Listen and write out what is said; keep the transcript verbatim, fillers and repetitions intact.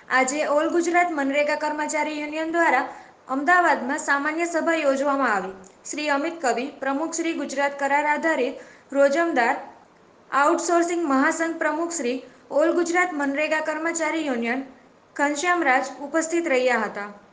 આજે ઓલ ગુજરાત મનરેગા કર્મચારી યુનિયન દ્વારા અમદાવાદમાં સામાન્ય સભા યોજવામાં આવી. શ્રી અમિત કવિ, પ્રમુખ શ્રી ગુજરાત કરાર આધારિત રોજમદાર આઉટસોર્સિંગ મહાસંઘ પ્રમુખ શ્રી ઓલ ગુજરાત મનરેગા કર્મચારી યુનિયન ઘનશ્યામરાજ ઉપસ્થિત રહ્યા હતા.